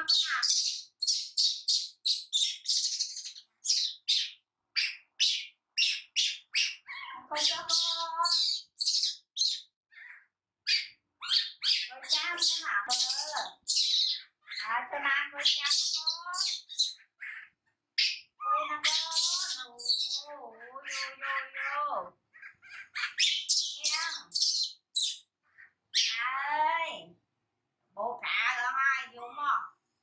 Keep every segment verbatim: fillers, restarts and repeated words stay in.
nào. Con cho con. Con cha thế nào bơ. À cho nàng con cha nó con. Ôi nó con. Ồ, vô vô vô. Nha. Ơi. Bộ cả rồi hai vô mà.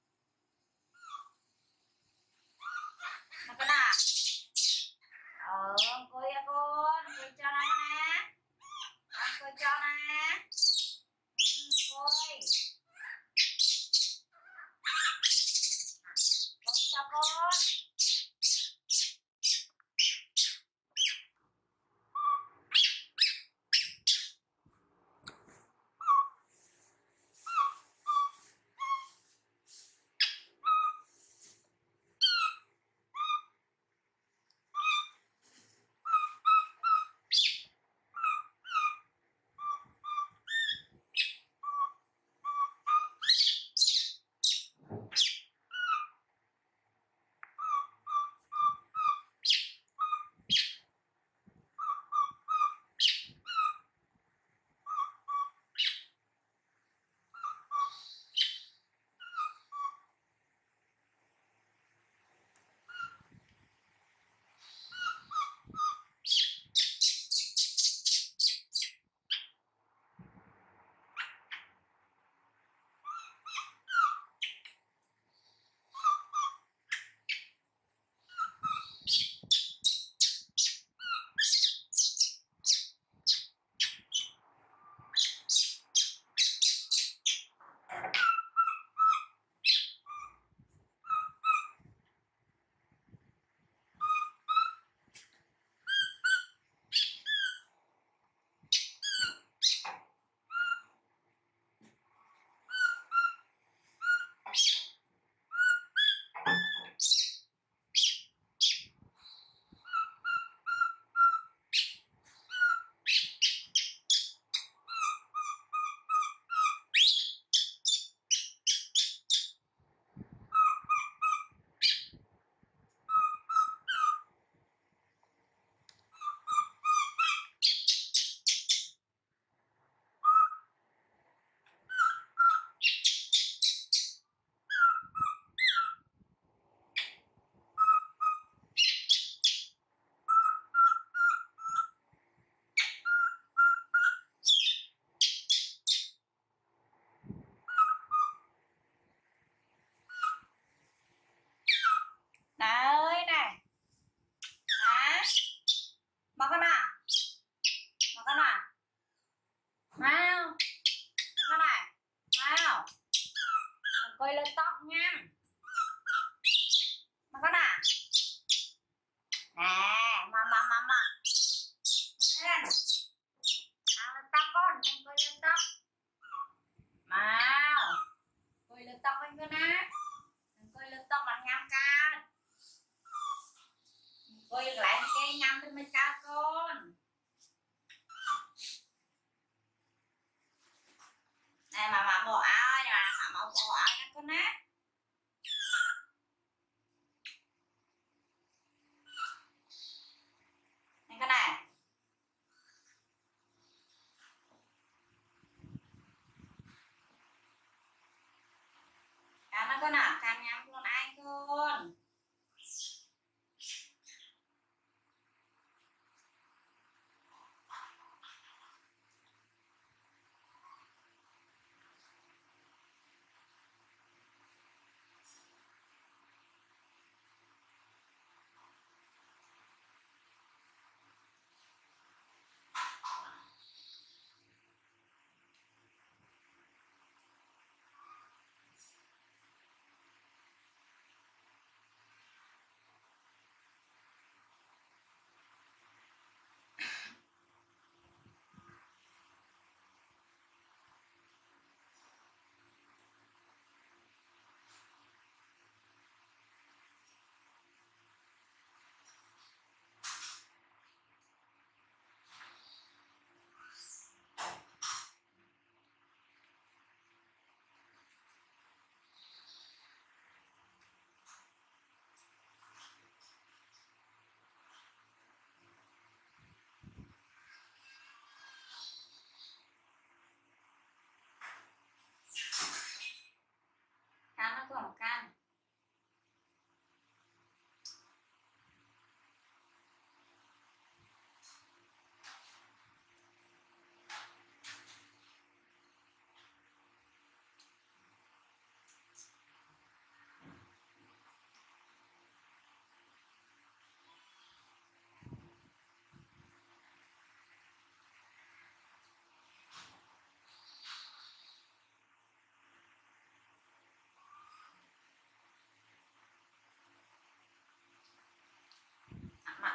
Nó cái nào. Ờ, coi nha con, coi cho nó nè. Con coi cho nè. Ừ, coi. Coi cho con.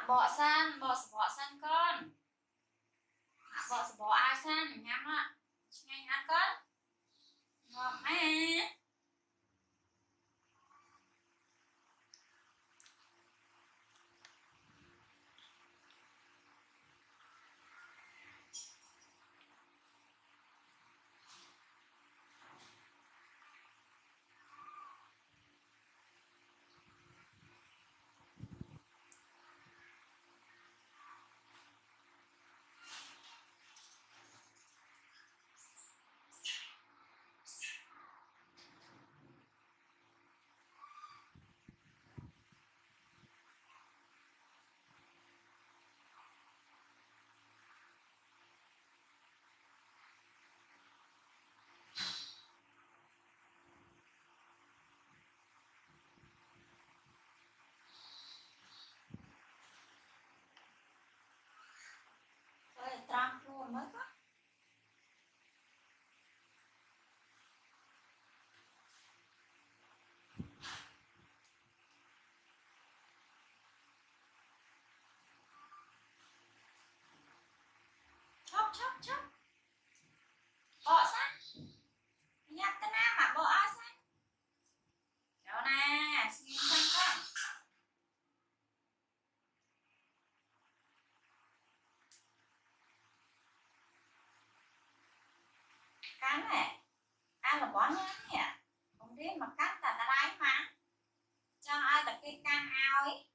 bọ san bọ bọ san con bọ bọ ai san nhắm ạ nhanh ăn con ngon mẹ trăng luôn mới có chốc chốc chốc bọ xanh nhặt cái nào mà bọ xanh chỗ nè xin xanh con cắn này ăn là bó nhá nhỉ không biết mà cắn là ta đáy mà cho ai là cái can ao ấy